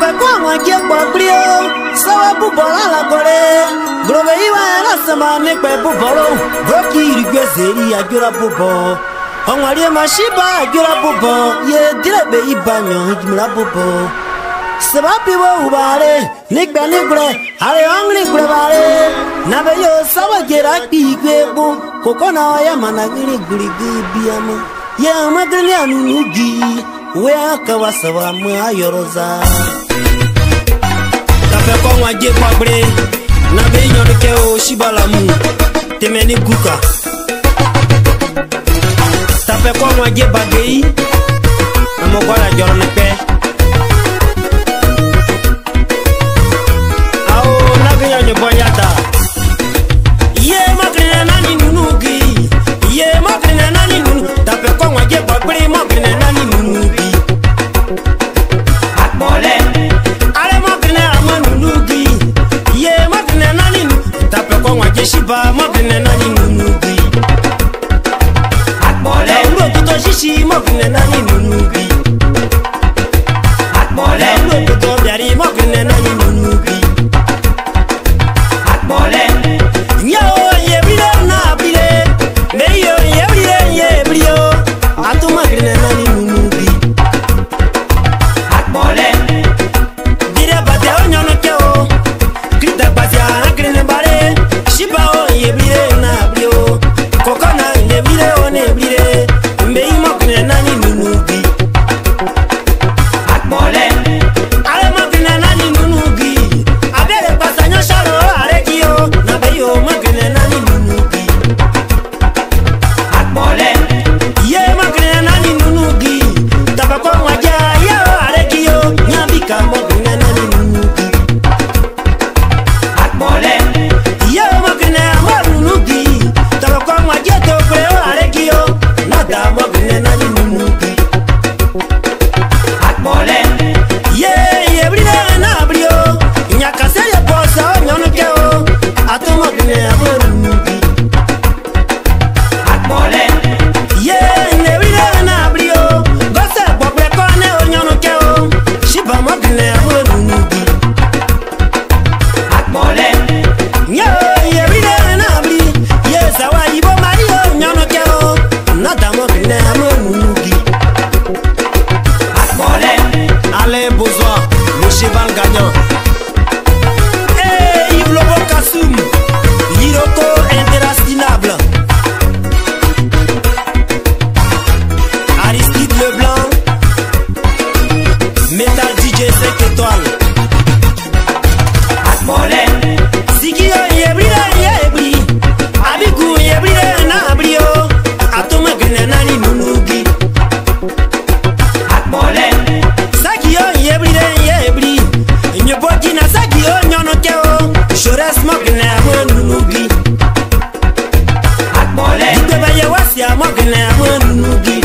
fait quoi moi qui pas prio ça va pour voler la colère gros iwa la semane pe pour voler gros qui rigezeri agura popo on va dire machiba agura popo ye dire be ibanyo jimla popo c'est pas pivo ubare nik be nik bre ale angli bre bare na be yo sawa gera ki gwebo kokona ya managiri guri biama ye amadri anu nugi we akawasawa ma yoroza tape ko waje kwabre na be nyoke o shibalamu temeni kuka tape ko waje bagei amogola jorne pe ao na ganya nyoboyata ye makrina nani nunugi ye makrina nani nunu tape ko waje bagbre makrina nani nunugi akbole ale makrina amanunugi ye makrina nani nu tape ko waje shiba makrina nani nunugi akbole uro toto shishi makrina nani nunugi akbole uro toto biari makrina nani nunugi akbole yo ye bile na bile me yo ye bile atu makrina nani nunugi akbole dire bate onyono keo krita basia akrine bare shiba o ye bile na bile kokona ne bile o ne bile me makrina nani nunugi akbole ale makrina nani nunugi abele pasanyo shalo arekio na beyo makrina nani nunugi akbole ye makrina nani nunugi tabako waja yo arekio nyabika makrina nani nunugi akbole ye makrina nunugi tabako waja to kweo arekio nada makrina nani nunugi akbole ye brile na brio nyakase ye posa nyono keo atomo kine amorugi akbole ye brile na brio gose bobre kone nyono keo shiba mo kine amorugi akbole ye brile na bri ye zawa ibo mario nyono keo nada mo kine amorugi akbole Alain Bozois, le cheval gagnant. Hey, Yves Lobo Kassoum, Hiroko Interastinable. Aristide Leblanc, Metal DJ 5 étoiles. Akbole Sigio Yebrile Yebri, Abiku Yebrile Nabrio, Atoma Grenani Nunugi. Akbole Sakio yebri nyobokina sakio nyono keo Jores mogne amonunugi akbole dibeba ye wasia mogne amonunugi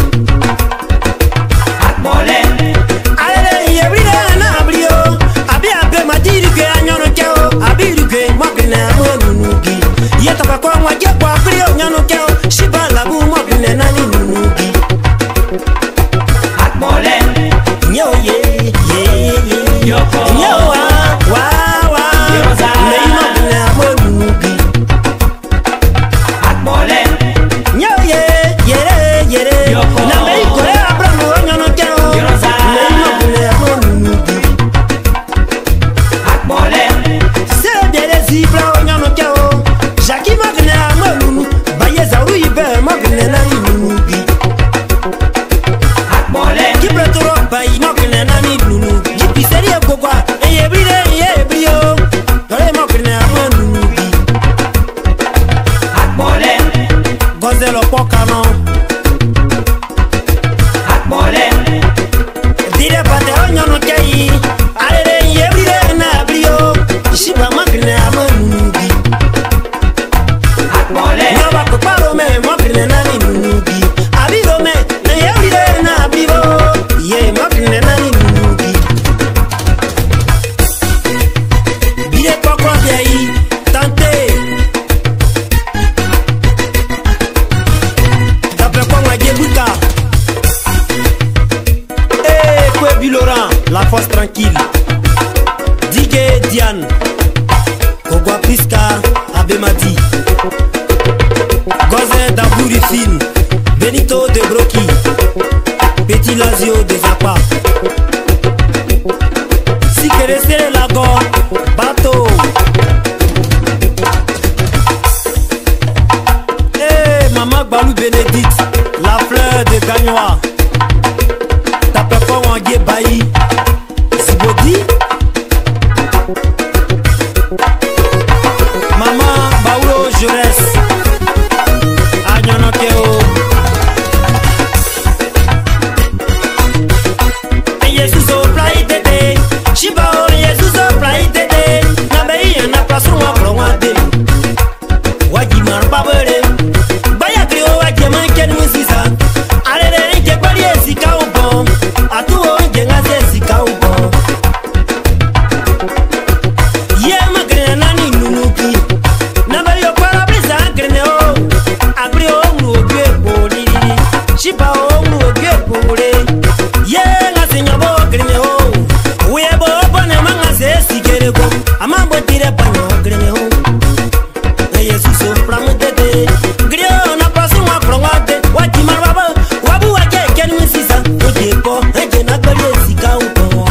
akbole ale yebri na abrio abi abe madiri ke nyono keo abiri ke mogne amonunugi yeta ba kwa waje kwa abrio nyono keo shibala bu mogne nani nunugi akbole nyo ye Yoko Nyowa wa Yoza Neima bune amonugi akbole Nyo yere Yoko na mei kore abramo nyono keo Yoza Neima bune amonugi akbole Sere dere zibra nyono keo Jaki magne amonunu Baye zauru ibe magne nani nunugi akbole Kibre toro bayi magne nani nunugi Seria kokwa yebrio dole makrina amonugi akbole gozelo pokano akbole dire pate onyono kei ale yebrile na brio shiba makrina amonugi akbole nyoba koparo me makrina nani nunugi abiro me yebrile na brio ye makrina nani nunugi Bile kokwa biai tante Tape kwa waje buka Kwe Bilorant, la force tranquille kauto